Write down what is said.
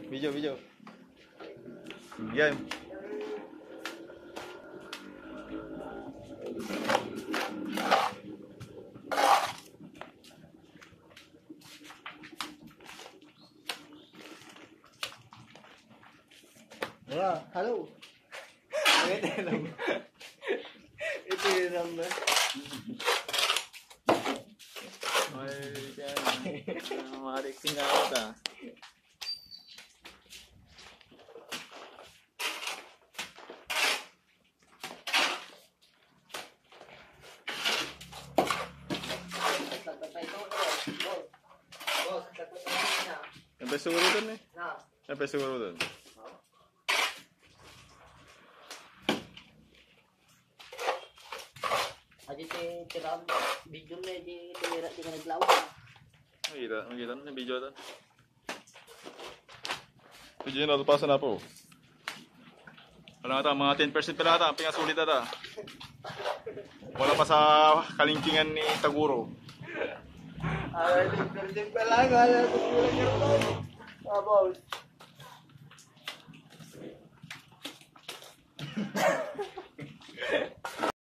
Video, video. Yan. Yeah, hello. Ito yung number. Ay, yan. Marik-ting ako ta. Sampai siguro dun eh. Sampai siguro dun. Aja tiram video na di tira di ka naglaw. Makita na yung video dun. Video na, tupasan na po. Wala ata, mga 10% pa ata, pinasulit ata. Wala pa sa kalingkingan ni Taguro. Ay, din pa lang, ala ko kulang yun. Boss.